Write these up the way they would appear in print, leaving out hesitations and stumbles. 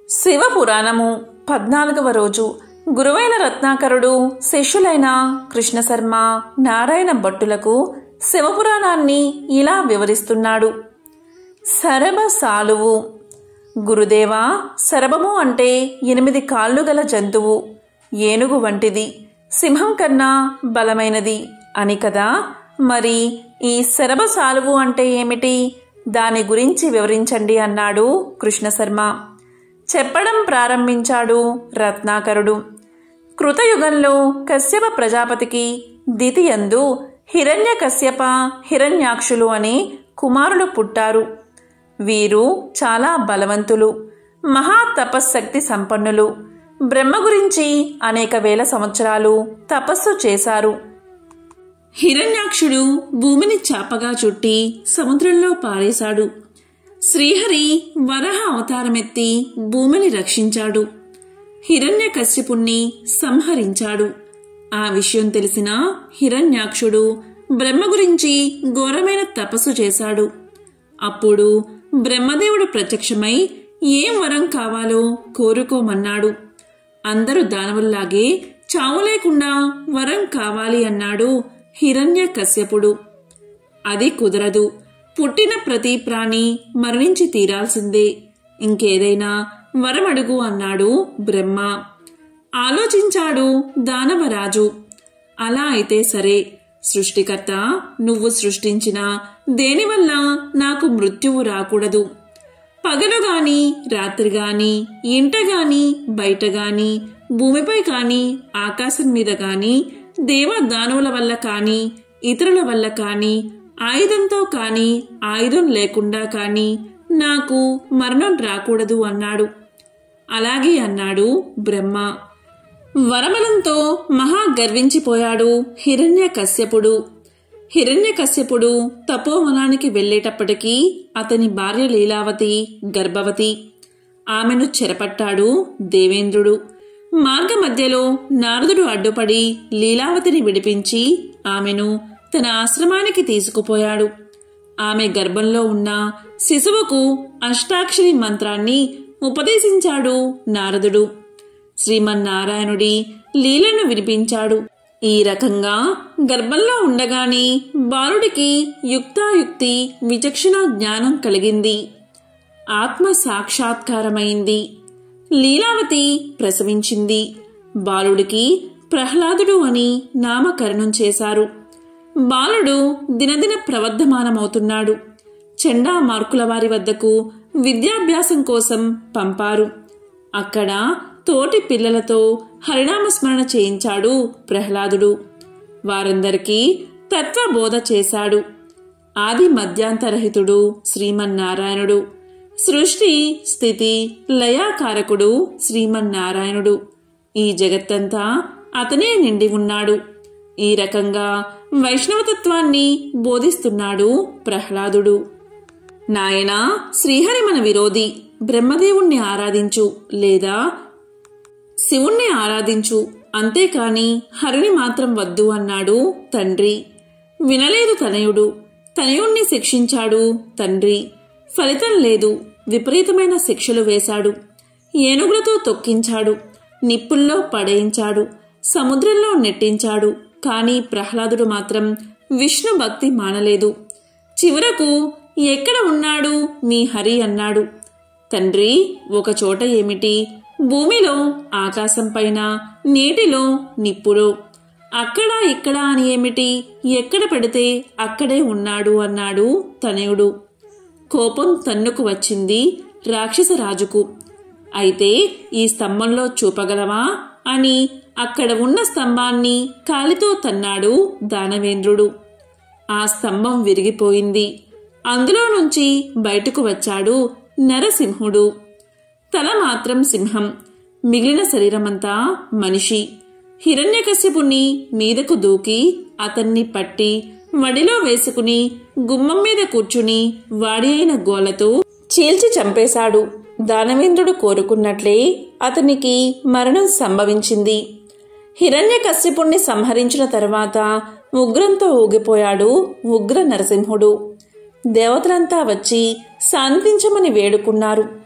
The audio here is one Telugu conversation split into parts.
శివపురాణము 14వ రోజు. గురువైన రత్నాకరుడు శిష్యులైన కృష్ణశర్మ, నారాయణ భట్టులకు శివపురాణాన్ని ఇలా వివరిస్తున్నాడు. శరభ సాలువు. గురుదేవా, శరభము అంటే 8 కాళ్ళు గల జంతువు, ఏనుగు వంటిది, సింహం కన్నా బలమైనది అని కదా. మరి ఈ శరభ సాలువు అంటే ఏమిటి? దాని గురించి వివరించండి అన్నాడు కృష్ణశర్మ. చెప్పడం ప్రారంభించాడు రత్నాకరుడు. కృతయుగంలో కశ్యప ప్రజాపతికి దితియందు హిరణ్య కశ్యప, హిరణ్యాక్షులు అని కుమారులు పుట్టారు. వీరు చాలా బలవంతులు, మహా తపశ్శక్తి సంపన్నులు. బ్రహ్మ గురించి అనేక వేల సంవత్సరాలు తపస్సు చేశారు. హిరణ్యాక్షుడు భూమిని చాపగా చుట్టి సముద్రంలో పారేశాడు. శ్రీహరి వరహ అవతారమెత్తి భూమిని రక్షించాడు. హిరణ్యకశ్యపుణ్ణి సంహరించాడు. ఆ విషయం తెలిసిన హిరణ్యాక్షుడు బ్రహ్మ గురించి ఘోరమైన తపస్సు చేశాడు. అప్పుడు బ్రహ్మదేవుడు ప్రత్యక్షమై ఏం వరం కావాలో కోరుకోమన్నాడు. అందరూ దానవుల్లాగే చావు లేకుండా వరం కావాలి అన్నాడు హిరణ్యకశ్యపుడు. అది కుదరదు, పుట్టిన ప్రతి ప్రాణి మరణించి తీరాల్సిందే, ఇంకేదైనా వరం అడుగు అన్నాడు బ్రహ్మ. ఆలోచించాడు దానవరాజు. అలా అయితే సరే, సృష్టికర్త, నువ్వు సృష్టించిన దేనివల్ల నాకు మృత్యువు రాకూడదు. పగలు గాని రాత్రి గాని, ఇంట గాని బయట గాని, భూమిపై కాని ఆకాశం మీద గాని, దేవదానవుల వల్ల కాని ఇతరుల వల్ల కాని, ఆయుధంతో కాని ఆయుధం లేకుండా కాని నాకు మరణం రాకూడదు అన్నాడు. అలాగే అన్నాడు బ్రహ్మ. వరబలంతో మహా గర్వించిపోయాడు హిరణ్యకశ్యపుడు. హిరణ్యకశ్యపుడు తపోవనానికి వెళ్లేటప్పటికీ అతని భార్య లీలావతి గర్భవతి. ఆమెను చెరపట్టాడు దేవేంద్రుడు. మార్గ మధ్యలో నారదుడు అడ్డుపడి లీలావతిని విడిపించి ఆమెను తన ఆశ్రమానికి తీసుకుపోయాడు. ఆమె గర్భంలో ఉన్న శిశువుకు అష్టాక్షరి మంత్రాన్ని ఉపదేశించాడు నారదుడు. శ్రీమన్నారాయణుడి లీలను వినిపించాడు. ఈ రకంగా గర్భంలో ఉండగానే బాలుడికి యుక్తాయుక్తి విచక్షణ జ్ఞానం కలిగింది. ఆత్మ సాక్షాత్కారమైంది. లీలావతి ప్రసవించింది. బాలుడికి ప్రహ్లాదుడు అని నామకరణం చేశారు. బాలుడు దినదిన ప్రవర్ధమానమవుతున్నాడు. చండా మార్కుల వారి వద్దకు విద్యాభ్యాసం కోసం పంపారు. అక్కడ తోటి పిల్లలతో హరినామస్మరణ చేయించాడు ప్రహ్లాదుడు. వారందరికీ తత్వబోధ చేశాడు. ఆది మధ్యాంతరహితుడు శ్రీమన్నారాయణుడు. సృష్టి స్థితి లయాకారకుడు శ్రీమన్నారాయణుడు. ఈ జగత్తంతా అతనే నిండి ఉన్నాడు. ఈ రకంగా వైష్ణవతత్వాన్ని బోధిస్తున్నాడు ప్రహ్లాదుడు. నాయనా, శ్రీహరి మన విరోధి, బ్రహ్మదేవుణ్ణి ఆరాధించు లేదా శివుణ్ణి ఆరాధించు, అంతేకాని హరిని మాత్రం వద్దు అన్నాడు తండ్రి. వినలేదు తనయుడు. తనయుణ్ణి శిక్షించాడు తండ్రి. ఫలితం లేదు. విపరీతమైన శిక్షలు వేశాడు. ఏనుగులతో తొక్కించాడు. నిప్పుల్లో పడేయించాడు. సముద్రంలో నెట్టించాడు. కాని ప్రహ్లాదుడు మాత్రం విష్ణు భక్తి మానలేదు. చివరకు ఎక్కడ ఉన్నాడు మీ హరి అన్నాడు. తండ్రి, ఒకచోట ఏమిటి, భూమిలో, ఆకాశం పైన, నీటిలో, నిప్పులో, అక్కడ ఇక్కడ అని ఏమిటి, ఎక్కడ పెడితే అక్కడే ఉన్నాడు అన్నాడు తనయుడు. కోపం తన్నుకు వచ్చింది రాక్షసరాజుకు. అయితే ఈ స్తంభంలో చూపగలవా అని అక్కడ ఉన్న స్తంభాన్ని కాలితో తన్నాడు దానవేంద్రుడు. ఆ స్తంభం విరిగిపోయింది. అందులో నుంచి బయటకు వచ్చాడు నరసింహుడు. తల మాత్రం సింహం, మిగిలిన శరీరమంతా మనిషి. హిరణ్యకశ్యపుని మీదకు దూకి అతన్ని పట్టి వడిలో వేసుకుని గుమ్మం మీద కూర్చుని వాడి అయిన గోలతో చీల్చి చంపేశాడు. దానవేంద్రుడు కోరుకున్నట్లే అతనికి మరణం సంభవించింది. హిరణ్యకశ్యపుణ్ణి సంహరించిన తర్వాత ఉగ్రంతో ఊగిపోయాడు ఉగ్ర నరసింహుడు. దేవతలంతా వచ్చి శాంతించమని వేడుకున్నారు.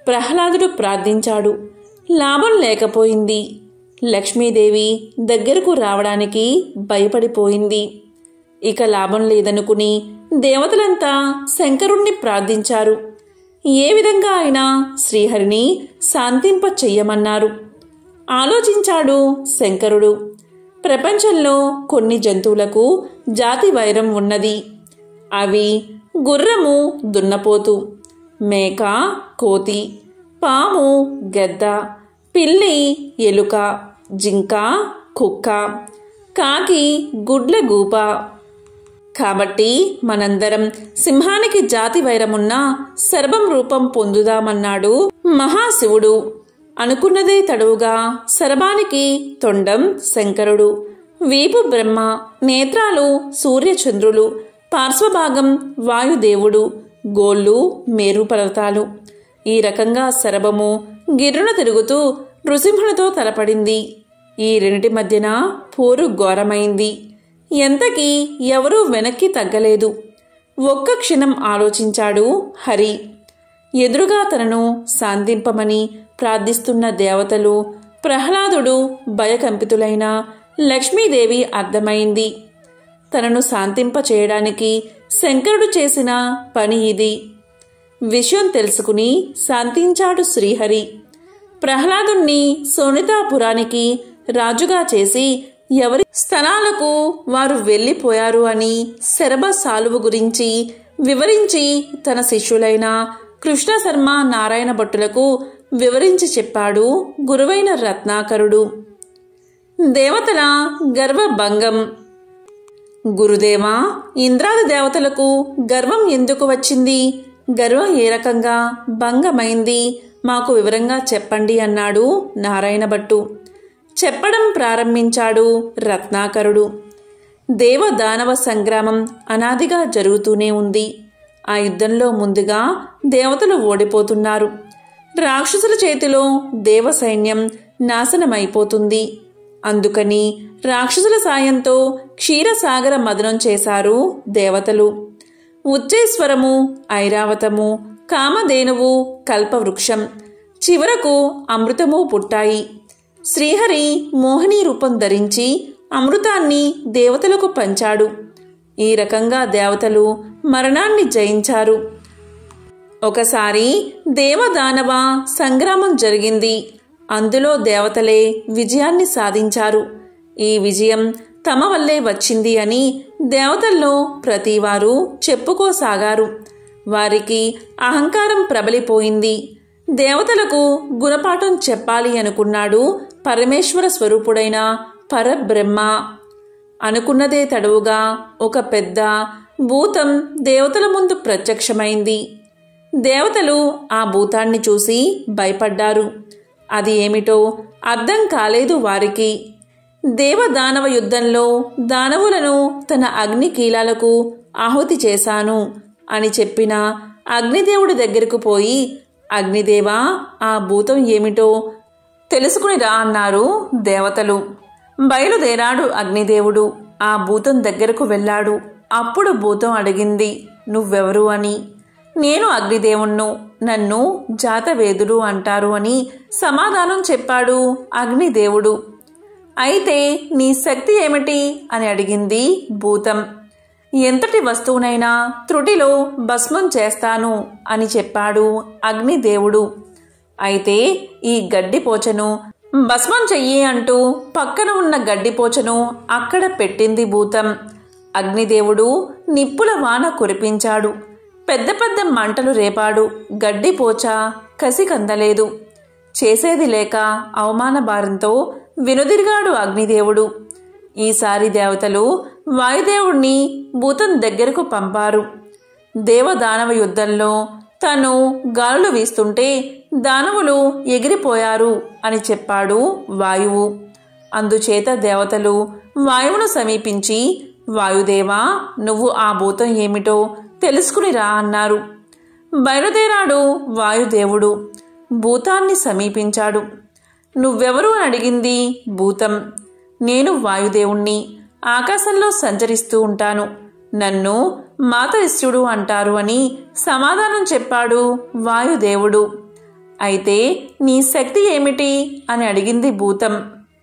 ప్రహ్లాదుడు ప్రార్థించాడు. లాభం లేకపోయింది. లక్ష్మీదేవి దగ్గరకు రావడానికి భయపడిపోయింది. ఇక లాభం లేదనుకుని దేవతలంతా శంకరుణ్ణి ప్రార్థించారు. ఏ విధంగా అయినా శ్రీహరిని శాంతింప చెయ్యమన్నారు. ఆలోచించాడు శంకరుడు. ప్రపంచంలో కొన్ని జంతువులకు జాతి వైరం ఉన్నది. అవి గుర్రము దున్నపోతు, మేక కోతి, పాము గద్ద, పిల్లి ఎలుక, జింక కుక్క, కాకి గుడ్ల గూప. కాబట్టి మనందరం సింహానికి జాతి వైరమున్న సర్వం రూపం పొందుదామన్నాడు మహాశివుడు. అనుకున్నదే తడువుగా సర్వానికి తొండం శంకరుడు. వీపు బ్రహ్మ, నేత్రాలు సూర్యచంద్రులు, పార్శ్వభాగం వాయుదేవుడు, గోళ్ళు మేరు పర్వతాలు. ఈ రకంగా సర్వము గిర్రున తిరుగుతూ నృసింహునితో తలపడింది. ఈ రెండిటి మధ్యన పోరు ఘోరమైంది. ఎంతకీ ఎవరూ వెనక్కి తగ్గలేదు. ఒక్క క్షణం ఆలోచించాడు హరి. ఎదురుగా తనను శాంతింపమని ప్రార్థిస్తున్న దేవతలు, ప్రహ్లాదుడు, భయకంపితులైన లక్ష్మీదేవి అర్థమైంది. తనను శాంతింప చేయడానికి శంకరుడు చేసిన పని ఇది. విషయం తెలుసుకుని శాంతించాడు శ్రీహరి. ప్రహ్లాదుణ్ణి సోనితాపురానికి రాజుగా చేసి ఎవరి స్థలాలకు వారు వెళ్ళిపోయారు అని శరభ సాలువు గురించి వివరించి తన శిష్యులైన కృష్ణశర్మ, నారాయణ భట్టులకు వివరించి చెప్పాడు గురువైన రత్నాకరుడు. దేవతల గర్వభంగం. గురుదేవా, ఇంద్రాది దేవతలకు గర్వం ఎందుకు వచ్చింది? గర్వం ఏ రకంగా భంగమైంది? మాకు వివరంగా చెప్పండి అన్నాడు నారాయణ భట్టు. చెప్పడం ప్రారంభించాడు రత్నాకరుడు. దేవదానవ సంగ్రామం అనాదిగా జరుగుతూనే ఉంది. ఆ యుద్ధంలో ముందుగా దేవతలు ఓడిపోతున్నారు. రాక్షసుల చేతిలో దేవ సైన్యం నాశనమైపోతుంది. అందుకని రాక్షసుల సాయంతో క్షీరసాగర మదనం చేశారు దేవతలు. ఉచ్చేశ్వరము, ఐరావతము, కామధేనువు, కల్పవృక్షం, చివరకు అమృతము పుట్టాయి. శ్రీహరి మోహిని రూపం ధరించి అమృతాన్ని దేవతలకు పంచాడు. ఈ రకంగా దేవతలు మరణాన్ని జయించారు. ఒకసారి దేవదానవ సంగ్రామం జరిగింది. అందులో దేవతలే విజయాన్ని సాధించారు. ఈ విజయం తమ వల్లే వచ్చింది అని దేవతల్లో ప్రతివారు చెప్పుకోసాగారు. వారికి అహంకారం ప్రబలిపోయింది. దేవతలకు గుణపాఠం చెప్పాలి అనుకున్నాడు పరమేశ్వర స్వరూపుడైన పరబ్రహ్మ. అనుకున్నదే తడువుగా ఒక పెద్ద భూతం దేవతల ముందు ప్రత్యక్షమైంది. దేవతలు ఆ భూతాన్ని చూసి భయపడ్డారు. అది ఏమిటో అర్థం కాలేదు వారికి. దేవదానవ యుద్ధంలో దానవులను తన అగ్ని కీలాలకు ఆహుతి చేశాను అని చెప్పిన అగ్నిదేవుడి దగ్గరకు పోయి, అగ్నిదేవా, ఆ భూతం ఏమిటో తెలుసుకుని రా అన్నారు దేవతలు. బయలుదేరాడు అగ్నిదేవుడు. ఆ భూతం దగ్గరకు వెళ్ళాడు. అప్పుడు భూతం అడిగింది, నువ్వెవరు అని. నేను అగ్నిదేవుణ్ణు, నన్ను జాతవేదుడు అంటారు అని సమాధానం చెప్పాడు అగ్నిదేవుడు. అయితే నీ శక్తి ఏమిటి అని అడిగింది భూతం. ఎంతటి వస్తువునైనా త్రుటిలో భస్మం చేస్తాను అని చెప్పాడు అగ్నిదేవుడు. అయితే ఈ గడ్డిపోచను భస్మం చెయ్యి అంటూ పక్కన ఉన్న గడ్డిపోచను అక్కడ పెట్టింది భూతం. అగ్నిదేవుడు నిప్పుల వాన కురిపించాడు. పెద్ద పెద్ద మంటలు రేపాడు. గడ్డిపోచ కసి కందలేదు. చేసేది లేక అవమాన భారంతో వెనుదిరిగాడు అగ్నిదేవుడు. ఈసారి దేవతలు వాయుదేవుణ్ణి భూతం దగ్గరకు పంపారు. దేవదానవ యుద్ధంలో తను గాలులు వీస్తుంటే దానవులు ఎగిరిపోయారు అని చెప్పాడు వాయువు. అందుచేత దేవతలు వాయువును సమీపించి, వాయుదేవా, నువ్వు ఆ భూతం ఏమిటో తెలుసుకుని రా అన్నారు. బయలుదేరాడు వాయుదేవుడు. భూతాన్ని సమీపించాడు. నువ్వెవరు అని అడిగింది భూతం. నేను వాయుదేవుణ్ణి, ఆకాశంలో సంచరిస్తూ ఉంటాను. నన్ను మాతరిష్యుడు అంటారు అని సమాధానం చెప్పాడు వాయుదేవుడు. అయితే నీ శక్తి ఏమిటి అని అడిగింది భూతం.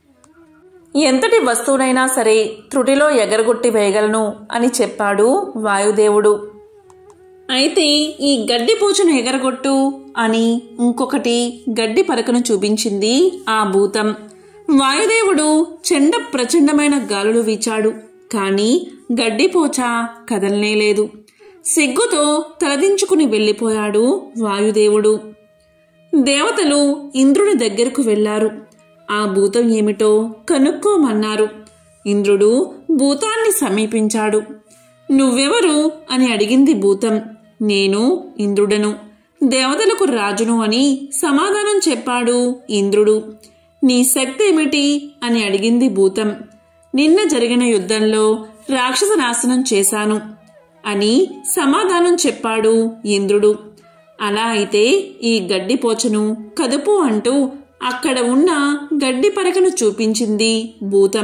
ఎంతటి వస్తువునైనా సరే త్రుటిలో ఎగరగొట్టి వేయగలను అని చెప్పాడు వాయుదేవుడు. అయితే ఈ గడ్డి పూచను ఎగరగొట్టు అని ఇంకొకటి గడ్డి పరకను చూపించింది ఆ భూతం. వాయుదేవుడు చెండ ప్రచండమైన గాలులు వీచాడు. కాని గడ్డిపోచ కదలనేలేదు. సిగ్గుతో తలదించుకుని వెళ్ళిపోయాడు వాయుదేవుడు. దేవతలు ఇంద్రుని దగ్గరకు వెళ్లారు. ఆ భూతం ఏమిటో కనుక్కోమన్నారు. ఇంద్రుడు భూతాన్ని సమీపించాడు. నువ్వెవరు అని అడిగింది భూతం. నేను ఇంద్రుడను, దేవతలకు రాజును అని సమాధానం చెప్పాడు ఇంద్రుడు. నీ శక్తి ఏమిటి అని అడిగింది భూతం. నిన్న జరిగిన యుద్ధంలో రాక్షస నాశనం చేశాను అని సమాధానం చెప్పాడు ఇంద్రుడు. అలా అయితే ఈ గడ్డిపోచను కదుపు అంటూ అక్కడ ఉన్న గడ్డి పరకను చూపించింది భూతం.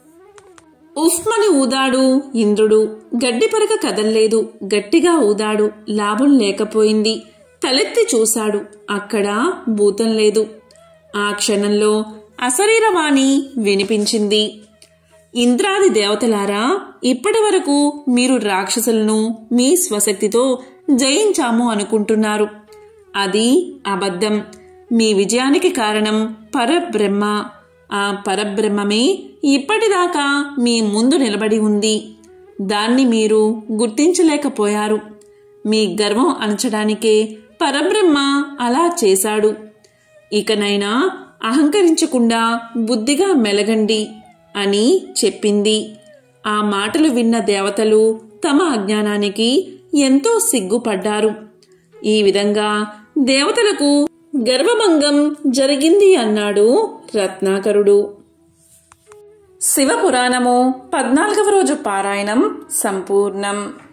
ఉఫ్మని ఊదాడు ఇంద్రుడు. గడ్డి పరక కదల్లేదు. గట్టిగా ఊదాడు. లాభం లేకపోయింది. తలెత్తి చూశాడు. అక్కడ భూతం లేదు. ఆ క్షణంలో అశరీరవాణి వినిపించింది. ఇంద్రాది దేవతలారా, ఇప్పటి వరకు మీరు రాక్షసులను మీ స్వశక్తితో జయించాము అనుకుంటున్నారు. అది అబద్ధం. మీ విజయానికి కారణం పరబ్రహ్మ. ఆ పరబ్రహ్మమే ఇప్పటిదాకా మీ ముందు నిలబడి ఉంది. దాన్ని మీరు గుర్తించలేకపోయారు. మీ గర్వం అణచడానికే పరబ్రహ్మ అలా చేశాడు. ఇకనైనా అహంకరించకుండా బుద్ధిగా మెలగండి అని చెప్పింది. ఆ మాటలు విన్న దేవతలు తమ అజ్ఞానానికి ఎంతో సిగ్గుపడ్డారు. ఈ విధంగా దేవతలకు గర్వభంగం జరిగింది అన్నాడు రత్నాకరుడు. శివపురాణము 14వ రోజు పారాయణం సంపూర్ణం.